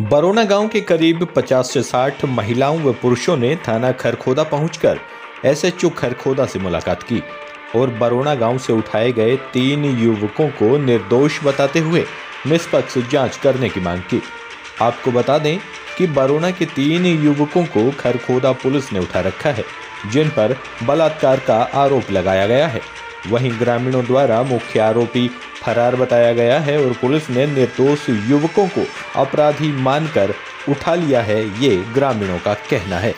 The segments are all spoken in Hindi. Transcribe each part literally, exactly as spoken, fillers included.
बरोना गांव के करीब पचास से साठ महिलाओं व पुरुषों ने थाना खरखोदा पहुंचकर एसएचओ खरखोदा से मुलाकात की और बरोना गांव से उठाए गए तीन युवकों को निर्दोष बताते हुए निष्पक्ष जांच करने की मांग की। आपको बता दें कि बरोना के तीन युवकों को खरखोदा पुलिस ने उठा रखा है, जिन पर बलात्कार का आरोप लगाया गया है। वहीं ग्रामीणों द्वारा मुख्य आरोपी फरार बताया गया है और पुलिस ने निर्दोष युवकों को अपराधी मानकर उठा लिया है, ये ग्रामीणों का कहना है।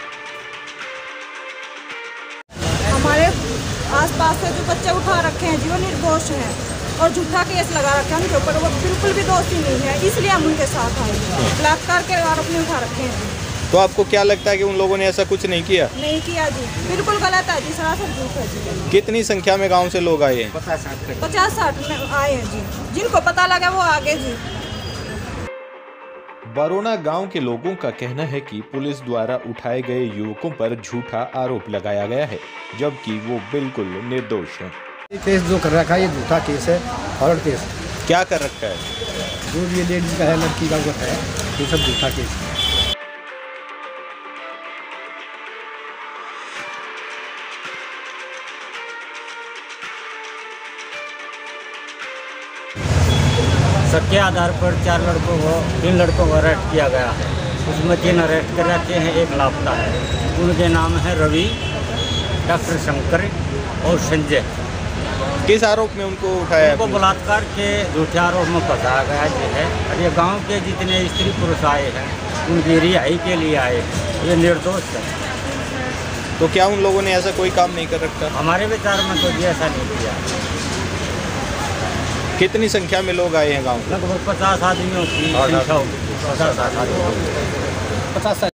हमारे आसपास से जो बच्चे उठा रखे हैं जी वो निर्दोष हैं और झूठा केस लगा रखे हैं उनके ऊपर, वो बिल्कुल भी दोषी नहीं है, इसलिए हम उनके साथ आए हैं। बलात्कार के आरोप नहीं उठा रखे हैं। तो आपको क्या लगता है कि उन लोगों ने ऐसा कुछ नहीं किया? नहीं किया जी, बिल्कुल गलत है जी, सरासर झूठ है जी। कितनी संख्या में गांव से लोग आए हैं? पचास साठ आए हैं जी, जिनको पता लगा वो आगे जी। बरोना गांव के लोगों का कहना है कि पुलिस द्वारा उठाए गए युवकों पर झूठा आरोप लगाया गया है, जबकि वो बिल्कुल निर्दोष हैं। केस जो कर रखा है ये झूठा केस है, हॉरर केस। क्या कर रखा है? जो ये लेडीज का है, लड़की का वो है, ये सब झूठा केस है। शक के आधार पर चार लड़कों को तीन लड़कों को अरेस्ट किया गया है। उसमें तीन अरेस्ट कर रखे हैं, एक लापता है। उनके नाम है रवि, डॉक्टर शंकर और संजय। किस आरोप में उनको उठाया? उनको बलात्कार के झूठे आरोप में फंसाया गया है। और ये गांव के जितने स्त्री पुरुष आए हैं उनकी रिहाई के लिए आए हैं, ये निर्दोष है। तो क्या उन लोगों ने ऐसा कोई काम नहीं कर रखा? हमारे विचार में तो ये ऐसा नहीं किया। कितनी संख्या में लोग आए हैं गांव? लगभग पचास आदमियों की संख्या होगी। पचास आदमी पचास